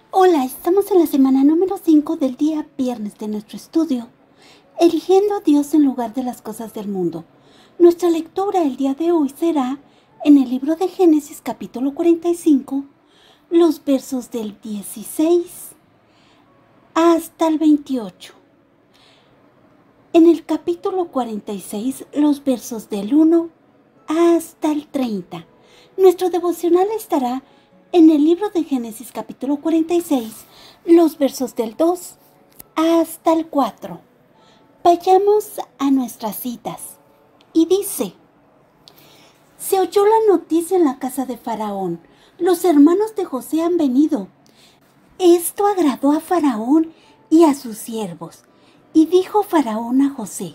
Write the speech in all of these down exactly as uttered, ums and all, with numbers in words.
Hola, estamos en la semana número cinco del día viernes de nuestro estudio, eligiendo a Dios en lugar de las cosas del mundo. Nuestra lectura el día de hoy será en el libro de Génesis capítulo cuarenta y cinco, los versos del dieciséis hasta el veintiocho. En el capítulo cuarenta y seis, los versos del uno hasta el treinta. Nuestro devocional estará en el libro de Génesis capítulo cuarenta y seis, los versos del dos hasta el cuatro. Vayamos a nuestras citas. Y dice: se oyó la noticia en la casa de Faraón. Los hermanos de José han venido. Esto agradó a Faraón y a sus siervos. Y dijo Faraón a José: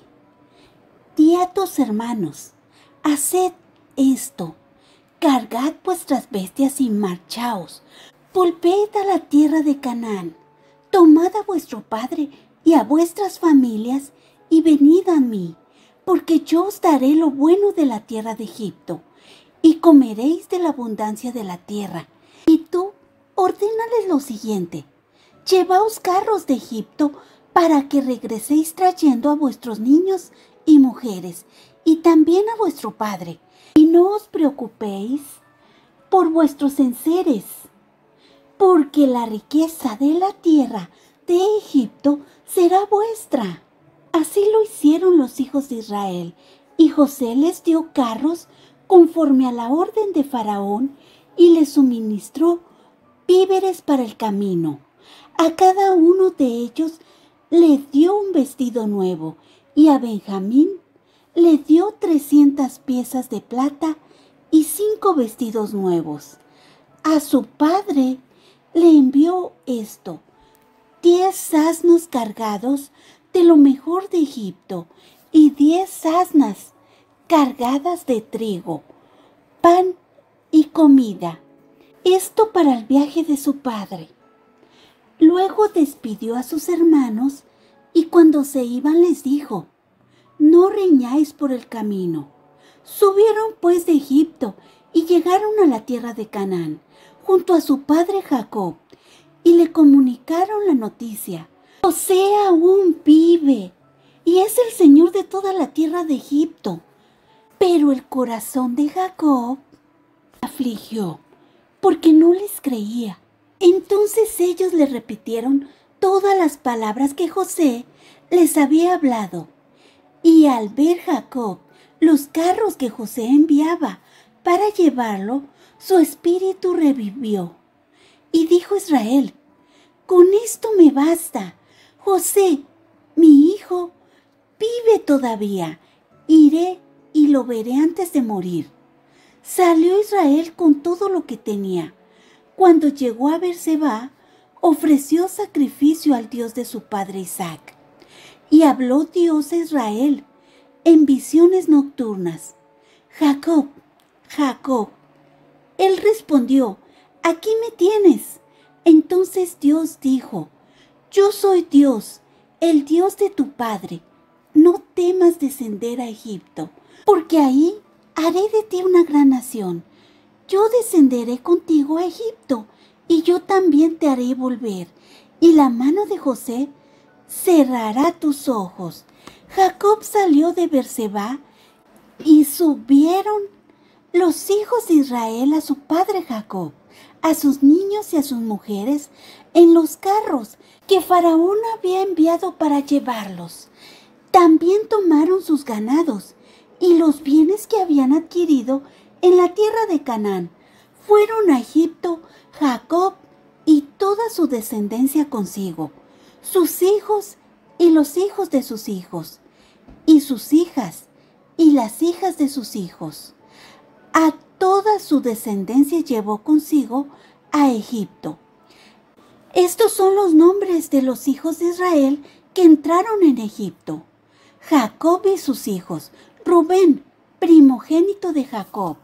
di a tus hermanos, haced esto. Cargad vuestras bestias y marchaos. Volved a la tierra de Canaán. Tomad a vuestro padre y a vuestras familias y venid a mí, porque yo os daré lo bueno de la tierra de Egipto, y comeréis de la abundancia de la tierra. Y tú, ordénales lo siguiente: llevaos carros de Egipto para que regreséis trayendo a vuestros niños y mujeres, y también a vuestro padre. Y no os preocupéis por vuestros enseres, porque la riqueza de la tierra de Egipto será vuestra. Así lo hicieron los hijos de Israel, y José les dio carros conforme a la orden de Faraón, y les suministró víveres para el camino. A cada uno de ellos le dio un vestido nuevo, y a Benjamín le dio trescientas piezas de plata y cinco vestidos nuevos. A su padre le envió esto: diez asnos cargados de lo mejor de Egipto y diez asnas cargadas de trigo, pan y comida. Esto para el viaje de su padre. Luego despidió a sus hermanos y cuando se iban les dijo: no riñáis por el camino. Subieron pues de Egipto y llegaron a la tierra de Canaán, junto a su padre Jacob, y le comunicaron la noticia: José aún vive, y es el señor de toda la tierra de Egipto. Pero el corazón de Jacob afligió, porque no les creía. Entonces ellos le repitieron todas las palabras que José les había hablado. Y al ver Jacob los carros que José enviaba para llevarlo, su espíritu revivió. Y dijo Israel: con esto me basta. José, mi hijo, vive todavía. Iré y lo veré antes de morir. Salió Israel con todo lo que tenía. Cuando llegó a Beerseba, ofreció sacrificio al Dios de su padre Isaac. Y habló Dios a Israel en visiones nocturnas: Jacob, Jacob. Él respondió: aquí me tienes. Entonces Dios dijo: yo soy Dios, el Dios de tu padre. No temas descender a Egipto, porque ahí haré de ti una gran nación. Yo descenderé contigo a Egipto, y yo también te haré volver, y la mano de José cerrará tus ojos. Jacob salió de Beerseba y subieron los hijos de Israel a su padre Jacob, a sus niños y a sus mujeres, en los carros que Faraón había enviado para llevarlos. También tomaron sus ganados y los bienes que habían adquirido en la tierra de Canaán. Fueron a Egipto Jacob y toda su descendencia consigo, sus hijos y los hijos de sus hijos, y sus hijas y las hijas de sus hijos. A toda su descendencia llevó consigo a Egipto. Estos son los nombres de los hijos de Israel que entraron en Egipto: Jacob y sus hijos, Rubén, primogénito de Jacob.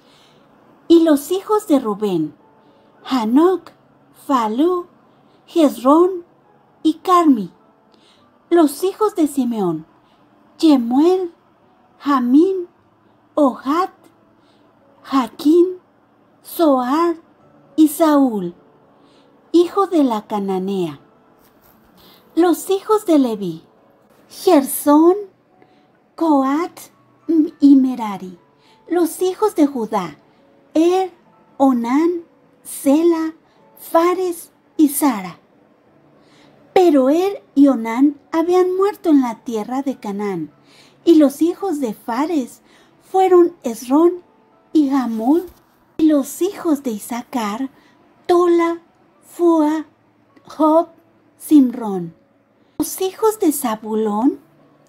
Y los hijos de Rubén: Hanoc, Falú, Hezrón y Carmi. Los hijos de Simeón: Yemuel, Jamín, Ohad, Jaquín, Zoar y Saúl. hijo de la cananea. Los hijos de Leví: Gersón, Coat y Merari. Los hijos de Judá: Er, Onán, Sela, Fares y Zara. Pero Er y Onán habían muerto en la tierra de Canaán, y los hijos de Fares fueron Esrón y Hamul, y los hijos de Isaacar: Tola, Fua, Job, Simrón. Los hijos de Zabulón: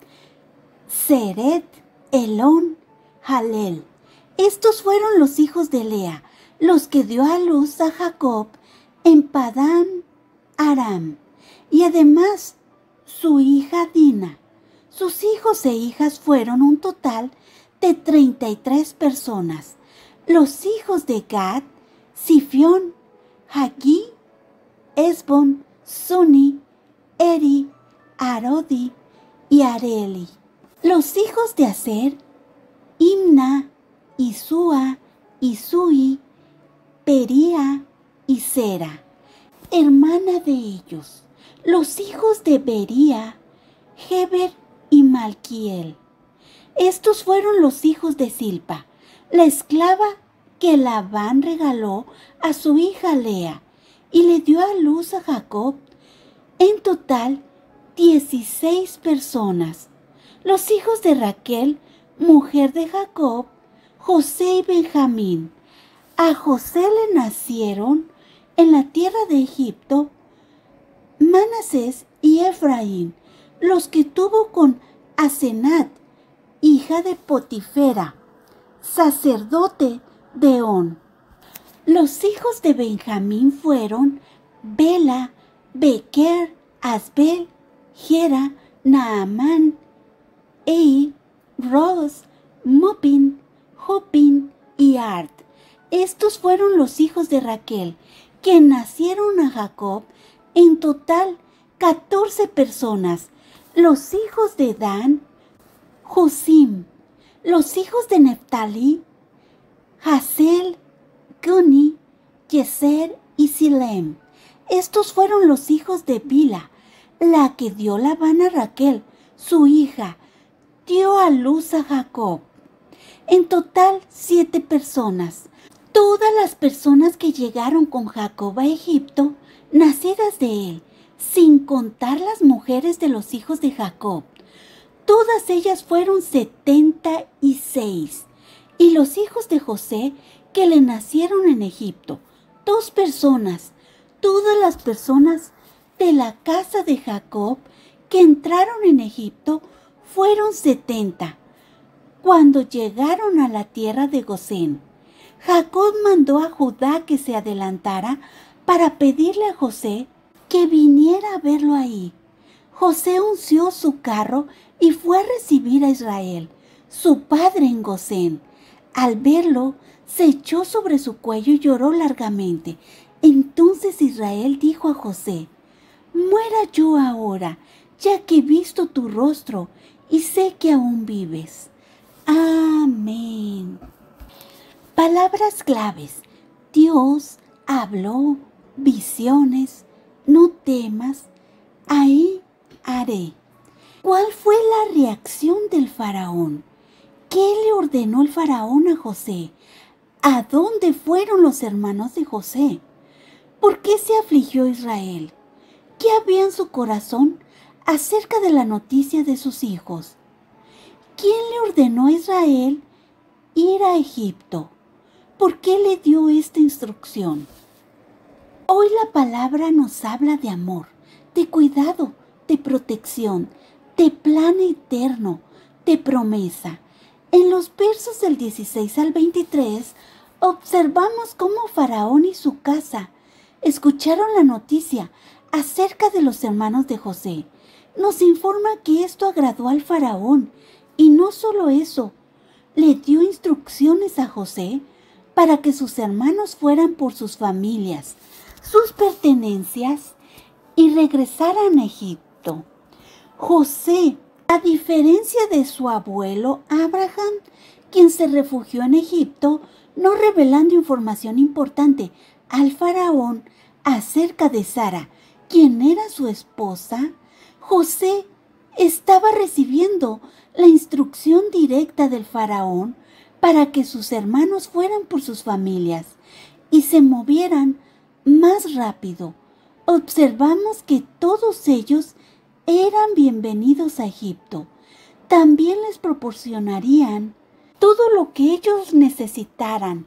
Seret, Elón, Jalel. Estos fueron los hijos de Lea, los que dio a luz a Jacob en Padán Aram, y además su hija Dina. Sus hijos e hijas fueron un total de treinta y tres personas. Los hijos de Gad: Sifión, Hagí, Esbon, Suni, Eri, Arodi y Areli. Los hijos de Aser: Imna, Isúa, Isui, Pería y Sera, hermana de ellos. Los hijos de Bería: Heber y Malquiel. Estos fueron los hijos de Silpa, la esclava que Labán regaló a su hija Lea, y le dio a luz a Jacob. En total, dieciséis personas. Los hijos de Raquel, mujer de Jacob: José y Benjamín. A José le nacieron en la tierra de Egipto Manasés y Efraín, los que tuvo con Asenat, hija de Potifera, sacerdote de On. Los hijos de Benjamín fueron Bela, Bequer, Asbel, Gera, Naamán, Ei, Ros, Mupin, Hupin y Ard. Estos fueron los hijos de Raquel, que nacieron a Jacob, en total catorce personas. Los hijos de Dan: Josim. Los hijos de Neftalí: Hasel, Guni, Yeser y Silem. Estos fueron los hijos de Bila, la que dio Labán a Raquel, su hija. Dio a luz a Jacob. En total, siete personas. Todas las personas que llegaron con Jacob a Egipto, nacidas de él, sin contar las mujeres de los hijos de Jacob. Todas ellas fueron setenta y seis. Y los hijos de José, que le nacieron en Egipto, dos personas. Todas las personas de la casa de Jacob que entraron en Egipto fueron setenta. Cuando llegaron a la tierra de Gosén, Jacob mandó a Judá que se adelantara para pedirle a José que viniera a verlo ahí. José unció su carro y fue a recibir a Israel, su padre, en Gosén. Al verlo, se echó sobre su cuello y lloró largamente. Entonces Israel dijo a José: «Muera yo ahora, ya que he visto tu rostro y sé que aún vives». Amén. Palabras claves: Dios habló, visiones, no temas, ahí haré. ¿Cuál fue la reacción del faraón? ¿Qué le ordenó el faraón a José? ¿A dónde fueron los hermanos de José? ¿Por qué se afligió Israel? ¿Qué había en su corazón acerca de la noticia de sus hijos? ¿Quién le ordenó a Israel ir a Egipto? ¿Por qué le dio esta instrucción? Hoy la palabra nos habla de amor, de cuidado, de protección, de plan eterno, de promesa. En los versos del dieciséis al veintitrés observamos cómo Faraón y su casa escucharon la noticia acerca de los hermanos de José. Nos informa que esto agradó al Faraón, y no solo eso, le dio instrucciones a José para que sus hermanos fueran por sus familias, sus pertenencias y regresaran a Egipto. José, a diferencia de su abuelo Abraham, quien se refugió en Egipto, no revelando información importante al faraón acerca de Sara, quien era su esposa, José estaba recibiendo la instrucción directa del faraón para que sus hermanos fueran por sus familias y se movieran más rápido. Observamos que todos ellos eran bienvenidos a Egipto. También les proporcionarían todo lo que ellos necesitaran.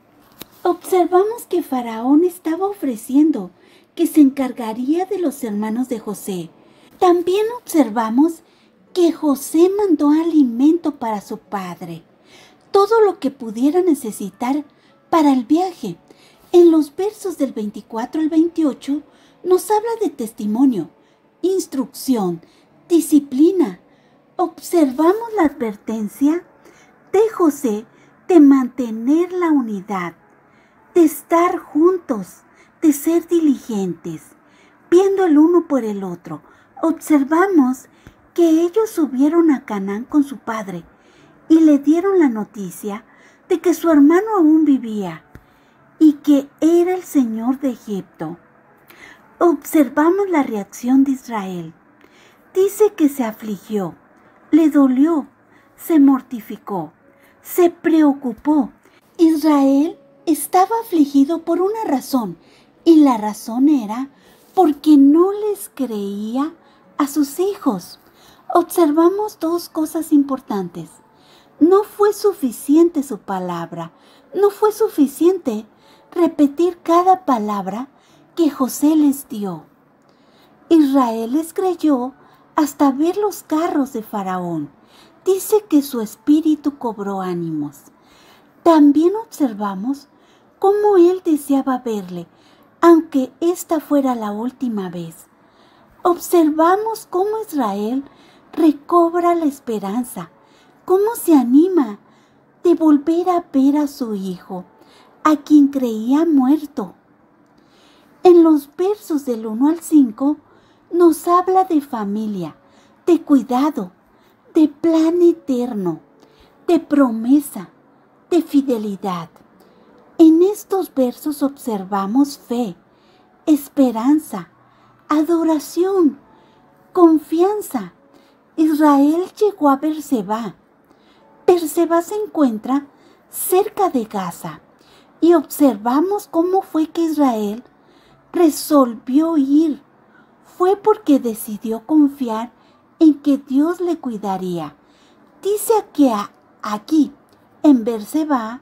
Observamos que Faraón estaba ofreciendo que se encargaría de los hermanos de José. También observamos que José mandó alimento para su padre, todo lo que pudiera necesitar para el viaje. En los versos del veinticuatro al veintiocho nos habla de testimonio, instrucción, disciplina. Observamos la advertencia de José de mantener la unidad, de estar juntos, de ser diligentes, viendo el uno por el otro. Observamos que ellos subieron a Canaán con su padre y le dieron la noticia de que su hermano aún vivía y que era el Señor de Egipto. Observamos la reacción de Israel. Dice que se afligió, le dolió, se mortificó, se preocupó. Israel estaba afligido por una razón, y la razón era porque no les creía a sus hijos. Observamos dos cosas importantes. No fue suficiente su palabra, no fue suficiente repetir cada palabra que José les dio. Israel les creyó hasta ver los carros de Faraón. Dice que su espíritu cobró ánimos. También observamos cómo él deseaba verle, aunque esta fuera la última vez. Observamos cómo Israel recobra la esperanza, cómo se anima de volver a ver a su hijo, a quien creía muerto. En los versos del uno al cinco nos habla de familia, de cuidado, de plan eterno, de promesa, de fidelidad. En estos versos observamos fe, esperanza, adoración, confianza. Israel llegó a Berseba. Berseba se encuentra cerca de Gaza y observamos cómo fue que Israel resolvió ir. Fue porque decidió confiar en que Dios le cuidaría. Dice que aquí, en Berseba,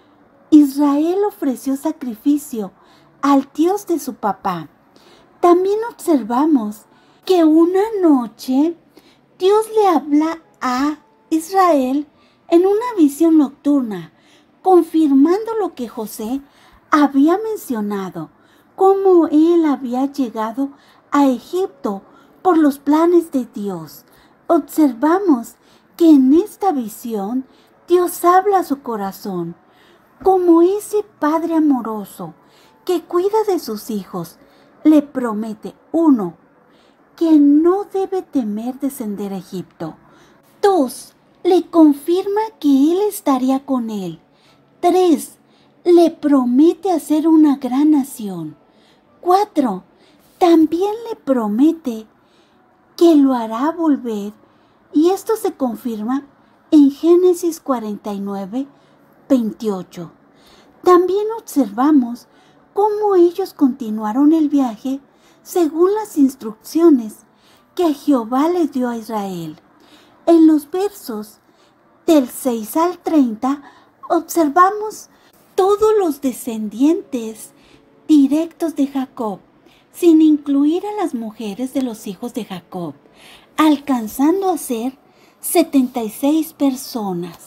Israel ofreció sacrificio al Dios de su papá. También observamos que una noche Dios le habla a Israel en una visión nocturna, confirmando lo que José había mencionado, cómo él había llegado a Egipto por los planes de Dios. Observamos que en esta visión Dios habla a su corazón, como ese padre amoroso que cuida de sus hijos. Le promete, uno, que no debe temer descender a Egipto. Dos, le confirma que él estaría con él. Tres, le promete hacer una gran nación. Cuatro, también le promete que lo hará volver, y esto se confirma en Génesis cuarenta y nueve, veintiocho. También observamos cómo ellos continuaron el viaje según las instrucciones que Jehová le dio a Israel. En los versos del seis al treinta observamos todos los descendientes directos de Jacob, sin incluir a las mujeres de los hijos de Jacob, alcanzando a ser setenta y seis personas,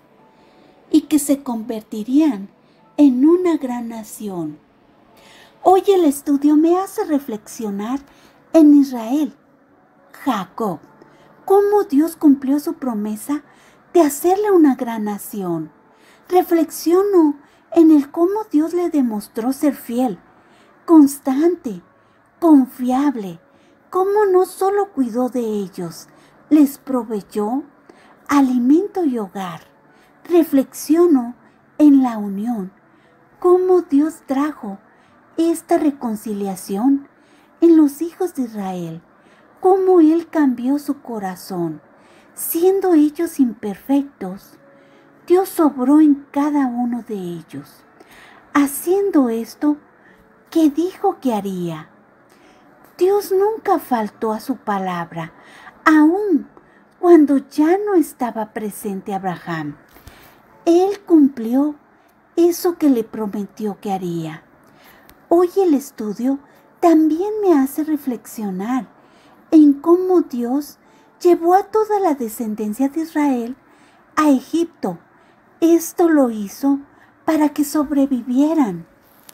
y que se convertirían en una gran nación. Hoy el estudio me hace reflexionar en Israel, Jacob, cómo Dios cumplió su promesa de hacerle una gran nación. Reflexiono en el cómo Dios le demostró ser fiel, constante, confiable, cómo no solo cuidó de ellos, les proveyó alimento y hogar. Reflexiono en la unión, cómo Dios trajo esta reconciliación en los hijos de Israel, cómo Él cambió su corazón. Siendo ellos imperfectos, Dios obró en cada uno de ellos, haciendo esto que dijo que haría. Dios nunca faltó a su palabra, aun cuando ya no estaba presente Abraham. Él cumplió eso que le prometió que haría. Hoy el estudio también me hace reflexionar en cómo Dios llevó a toda la descendencia de Israel a Egipto. Esto lo hizo para que sobrevivieran.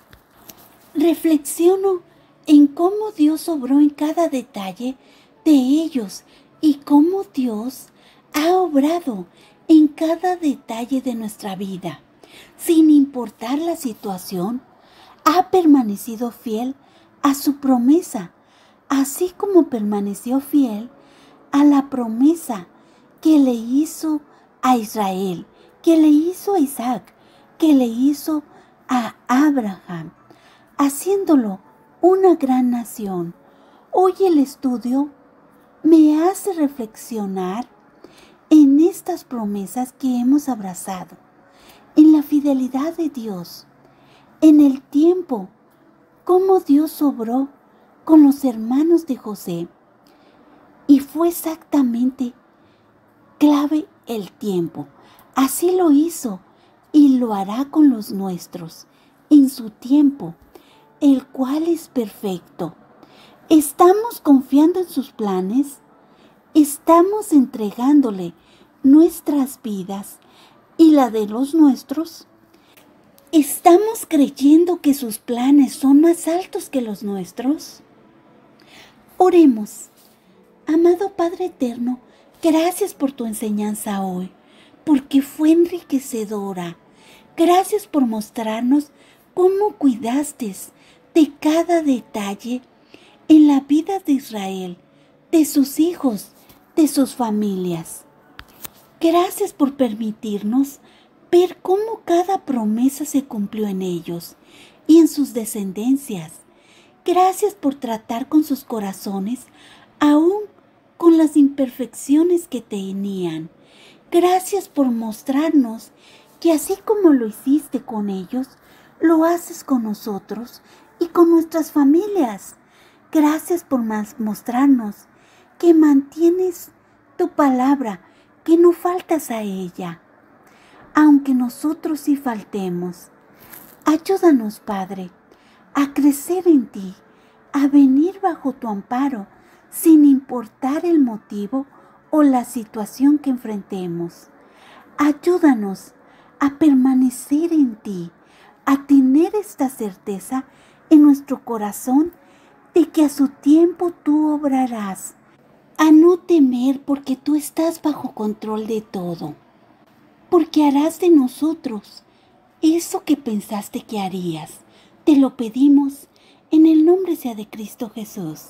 Reflexiono en cómo Dios obró en cada detalle de ellos y cómo Dios ha obrado en cada detalle de nuestra vida. Sin importar la situación, ha permanecido fiel a su promesa, así como permaneció fiel a la promesa que le hizo a Israel, que le hizo a Isaac, que le hizo a Abraham, haciéndolo una gran nación. Hoy el estudio me hace reflexionar en estas promesas que hemos abrazado, en la fidelidad de Dios, en el tiempo, cómo Dios obró con los hermanos de José. Y fue exactamente clave el tiempo. Así lo hizo y lo hará con los nuestros en su tiempo, el cual es perfecto. ¿Estamos confiando en sus planes? ¿Estamos entregándole nuestras vidas y la de los nuestros? ¿Estamos creyendo que sus planes son más altos que los nuestros? Oremos. Amado Padre Eterno, gracias por tu enseñanza hoy, porque fue enriquecedora. Gracias por mostrarnos cómo cuidaste de cada detalle en la vida de Israel, de sus hijos, de sus familias. Gracias por permitirnos ver cómo cada promesa se cumplió en ellos y en sus descendencias. Gracias por tratar con sus corazones, aún con las imperfecciones que tenían. Gracias por mostrarnos que así como lo hiciste con ellos, lo haces con nosotros y con nuestras familias. Gracias por mostrarnos que mantienes tu palabra, que no faltas a ella, aunque nosotros sí faltemos. Ayúdanos, Padre, a crecer en ti, a venir bajo tu amparo, sin importar el motivo o la situación que enfrentemos. Ayúdanos a permanecer en ti, a tener esta certeza en nuestro corazón de que a su tiempo tú obrarás, a no temer porque tú estás bajo control de todo, porque harás de nosotros eso que pensaste que harías. Te lo pedimos en el nombre sea de Cristo Jesús.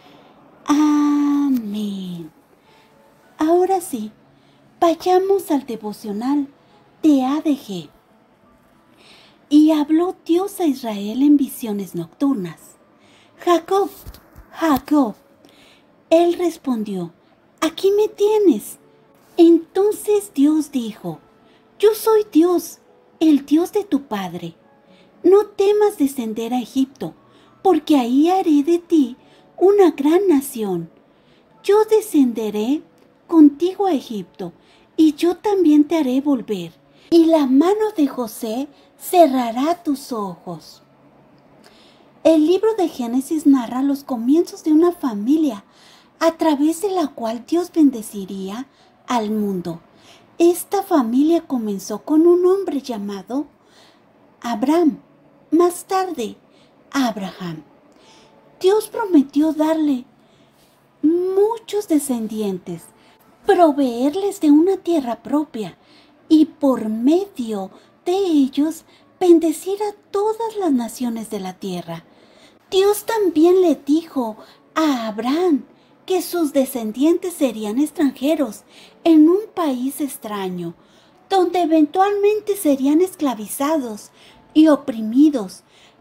Amén. Ahora sí, vayamos al devocional de A D G. Y habló Dios a Israel en visiones nocturnas. Jacob, Jacob. Él respondió, aquí me tienes. Entonces Dios dijo, yo soy Dios, el Dios de tu padre. No temas descender a Egipto, porque ahí haré de ti una gran nación. Yo descenderé contigo a Egipto, y yo también te haré volver, y la mano de José cerrará tus ojos. El libro de Génesis narra los comienzos de una familia a través de la cual Dios bendeciría al mundo. Esta familia comenzó con un hombre llamado Abraham, más tarde Abraham. Dios prometió darle muchos descendientes, proveerles de una tierra propia y por medio de ellos bendecir a todas las naciones de la tierra. Dios también le dijo a Abraham que sus descendientes serían extranjeros en un país extraño, donde eventualmente serían esclavizados y oprimidos,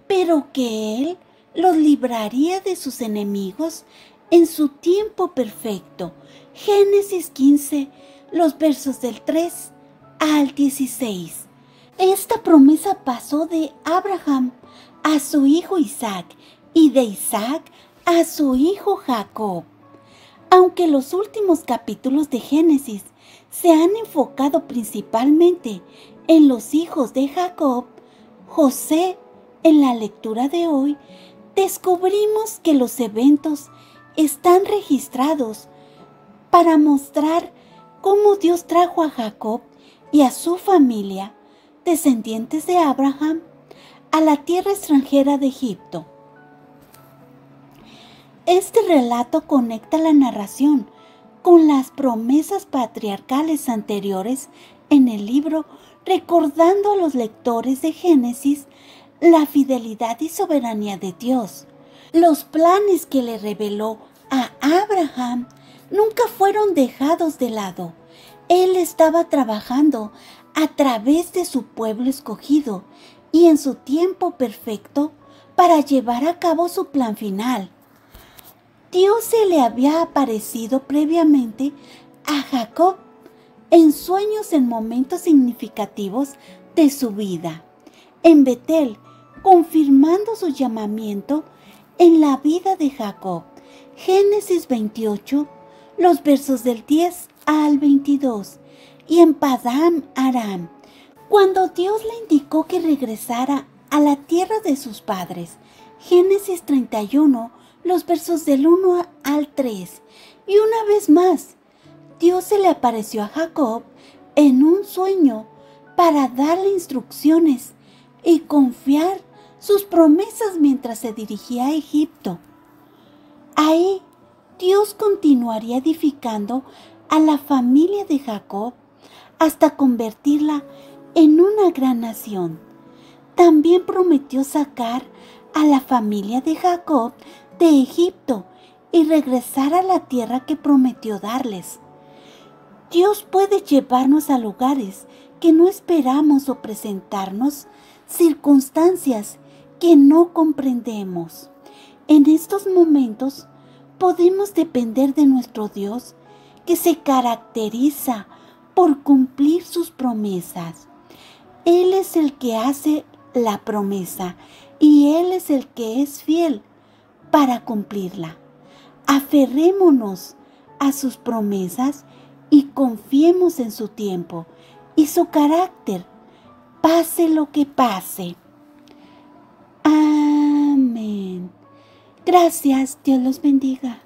pero que Él los libraría de sus enemigos en su tiempo perfecto. Génesis quince, los versos del tres al dieciséis. Esta promesa pasó de Abraham a su hijo Isaac y de Isaac a su hijo Jacob. Aunque los últimos capítulos de Génesis se han enfocado principalmente en los hijos de Jacob, José, en la lectura de hoy, descubrimos que los eventos están registrados para mostrar cómo Dios trajo a Jacob y a su familia, descendientes de Abraham, a la tierra extranjera de Egipto. Este relato conecta la narración con las promesas patriarcales anteriores en el libro, recordando a los lectores de Génesis la fidelidad y soberanía de Dios. Los planes que le reveló a Abraham nunca fueron dejados de lado. Él estaba trabajando a través de su pueblo escogido y en su tiempo perfecto para llevar a cabo su plan final. Dios se le había aparecido previamente a Jacob en sueños en momentos significativos de su vida, en Betel, confirmando su llamamiento en la vida de Jacob. Génesis veintiocho, los versos del diez al veintidós, y en Padán Aram, cuando Dios le indicó que regresara a la tierra de sus padres. Génesis treinta y uno, los versos del uno al tres. Y una vez más, Dios se le apareció a Jacob en un sueño para darle instrucciones y confiar sus promesas mientras se dirigía a Egipto. Ahí, Dios continuaría edificando a la familia de Jacob hasta convertirla en una gran nación. También prometió sacar a la familia de Jacob de Egipto y regresar a la tierra que prometió darles. Dios puede llevarnos a lugares que no esperamos o presentarnos circunstancias que no comprendemos. En estos momentos podemos depender de nuestro Dios, que se caracteriza por cumplir sus promesas. Él es el que hace la promesa y Él es el que es fiel para cumplirla. Aferrémonos a sus promesas y confiemos en su tiempo y su carácter, pase lo que pase. Amén. Gracias, Dios los bendiga.